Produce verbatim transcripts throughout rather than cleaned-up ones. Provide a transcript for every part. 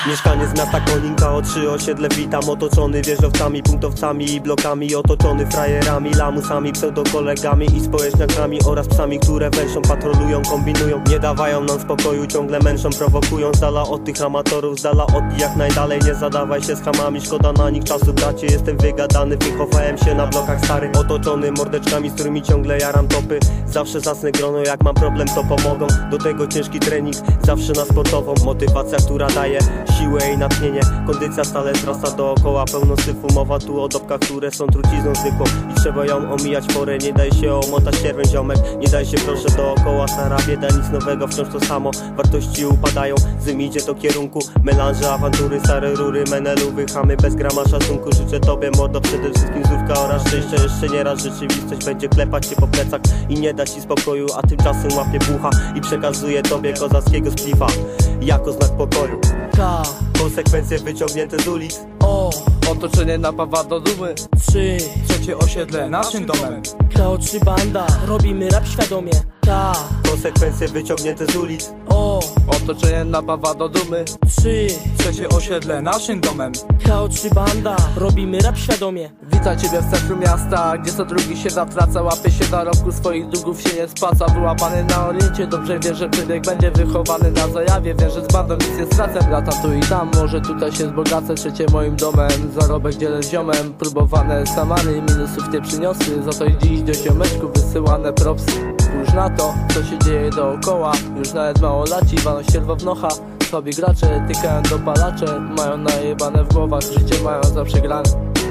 Mieszkanie z miasta Koninka, Ko trzy osiedle witam. Otoczony wieżowcami, punktowcami i blokami. Otoczony frajerami, lamusami, pseudokolegami i społeczniakami oraz psami, które węszą, patrolują, kombinują. Nie dawają nam spokoju, ciągle męczą, prowokują. Z dala od tych amatorów, z dala od nich jak najdalej. Nie zadawaj się z chamami, szkoda na nich czasu, bracie. Jestem wygadany, wychowałem się na blokach starych. Otoczony mordeczkami, z którymi ciągle jaram topy. Zawsze zacne grono, jak mam problem to pomogą. Do tego ciężki trening, zawsze na sportową. Motywacja, która daje siłę i natchnienie. Kondycja stale wzrasta dookoła, pełno syfu. Mowa tu o dopkach, które są trucizną zwykłą i trzeba ją omijać porę. Nie daj się omotać sierwem, ziomek. Nie daj się proszę dookoła, stara bieda, nic nowego, wciąż to samo. Wartości upadają, zym idzie do kierunku melanże, awantury, stare rury, menelu, wychamy bez grama szacunku. Życzę tobie, mordo, przede wszystkim zdrówka oraz szczęścia. Jeszcze nieraz rzeczywistość będzie klepać cię po plecach i nie da ci spokoju, a tymczasem łapie bucha i przekazuje tobie kozackiego splifa jako znak pokoju. K. Konsekwencje wyciągnięte z ulic. O. Otoczenie napawa do dumy. Trzy. Trzecie osiedle naszym domem. Ko trzy Banda. Robimy rap świadomie. K. Konsekwencje wyciągnięte z ulic. O. Otoczenie napawa do dumy. Trzy. Trzecie osiedle naszym domem. Ko trzy Banda. Robimy rap świadomie. Witam ciebie w centrum miasta, gdzie co drugi się zatraca. Łapie się dorobku, swoich długów się nie spłaca. Wyłapany na oriencie, dobrze wie, że przebieg będzie wychowany na zajawie. Wiem, że z bandą nic nie stracę, latam tu i tam, może tutaj się wzbogacę. Trzecie moim domem, zarobek dzielę z ziomem. Próbowane samary, minusów nie przyniosły. Za to dziś do ziomeczku wysyłane propsy. Spójrz na to, co się dzieje dookoła. Już nawet małolaci walą sierwo w nocha. Słabi gracze tykają dopalacze, mają najebane w głowach, życie mają za przegrane.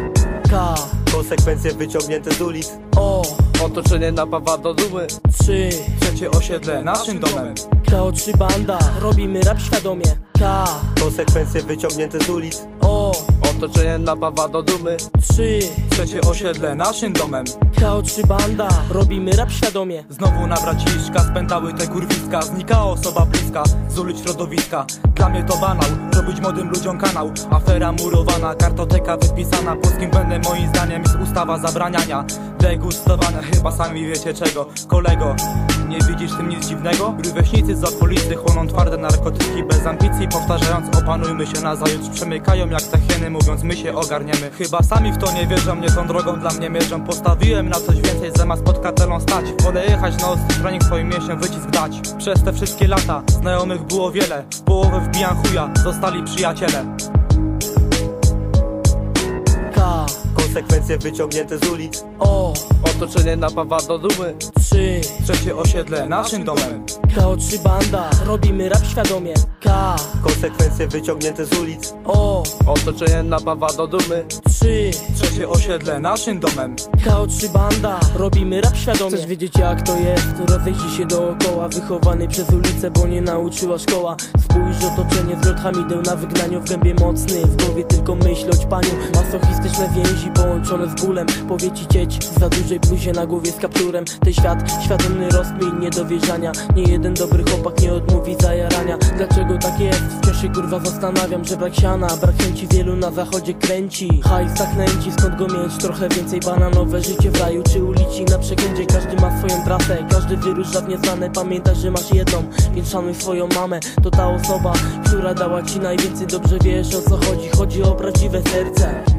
K. Konsekwencje wyciągnięte z ulic. O. Otoczenie napawa do dumy. Trzy. Trzecie osiedle naszym domem. Ko trzy Banda. Robimy rap świadomie. K. Konsekwencje wyciągnięte z ulic. O. Otoczenie napawa do dumy. Trzy. Trzecie osiedle naszym domem. Ko trzy Banda. Robimy rap świadomie. Znowu na braciszka spętały te kurwiska. Znikała osoba bliska z ulic środowiska. Dla mnie to banał, robić młodym ludziom kanał. Afera murowana, kartoteka wypisana. Polskim błędem moim zdaniem jest ustawa zabraniania degustowania, chyba sami wiecie czego. Kolego, nie widzisz w tym nic dziwnego? Rówieśnicy z okolicy chłoną twarde narkotyki bez ambicji, powtarzając opanujmy się nazajutrz. Przemykają jak te hieny, mówiąc my się ogarniemy. Chyba sami w to nie wierzą, nie tą drogą dla mnie mierzą. Postawiłem na coś więcej, zamiast pod kartelą stać. Wolę jechać na ostry trening, swoim mięśniom wycisk dać. Przez te wszystkie lata znajomych było wiele. W połowę wbijam chuja, zostali przyjaciele. K. Konsekwencje wyciągnięte z ulic. O. Otoczenie napawa do dumy. Trzy. Trzecie osiedle naszym domem. Ko trzy Banda. Robimy rap świadomie. K. Konsekwencje wyciągnięte z ulic. O. Otoczenie napawa do dumy. Trzy. Trzecie osiedle naszym domem. Ko trzy Banda. Robimy rap świadomie. Chcesz wiedzieć jak to jest? Rozejrzyj się dookoła. Wychowany przez ulicę, bo nie nauczyła szkoła. Spójrz otoczenie z hamideł na wygnaniu. W gębie mocny, w głowie tylko myśl o ćpaniu. Masochistyczne więzi połączone z bólem. Powie ci cieć za dużej bluzie na głowie z kapturem. Ten świat, świadomy rozkmin niedowierzania. Nie jeden dobry chłopak nie odmówi zajarania. Dlaczego tak jest? Wciąż się kurwa zastanawiam, że brak siana, brak chęci wielu na zachodzie kręci. Hajs tak nęci, skąd go mieć? Trochę więcej bananowe życie w raju czy ulici na przekręcie. Każdy ma swoją trasę, każdy wyróż żadnie znane. Pamiętaj, że masz jedną, więc szanuj swoją mamę. To ta osoba, która dała ci najwięcej. Dobrze wiesz o co chodzi, chodzi o prawdziwe serce.